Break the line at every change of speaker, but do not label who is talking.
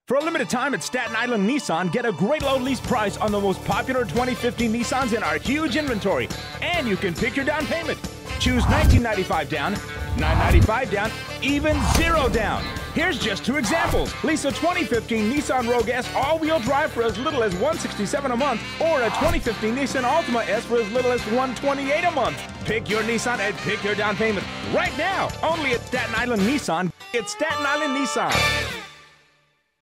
For a limited time at Staten Island Nissan, get a great low lease price on the most popular 2015 Nissans in our huge inventory. And you can pick your down payment. Choose $19.95 down, $9.95 down, even $0 down. Here's just two examples. Lease a 2015 Nissan Rogue S all-wheel drive for as little as $167 a month, or a 2015 Nissan Altima S for as little as $128 a month. Pick your Nissan and pick your down payment right now. Only at Staten Island Nissan. It's Staten Island Nissan.